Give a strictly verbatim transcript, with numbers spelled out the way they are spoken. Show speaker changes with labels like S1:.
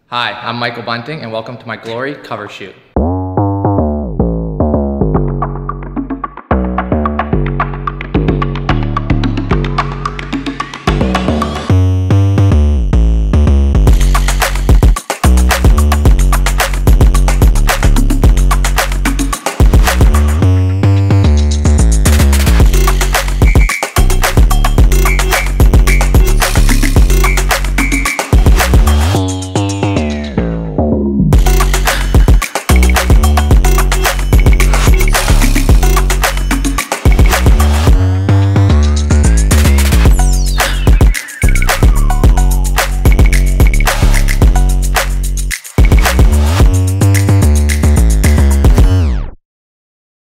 S1: Hi, I'm Michael Bunting and welcome to my Glory cover shoot.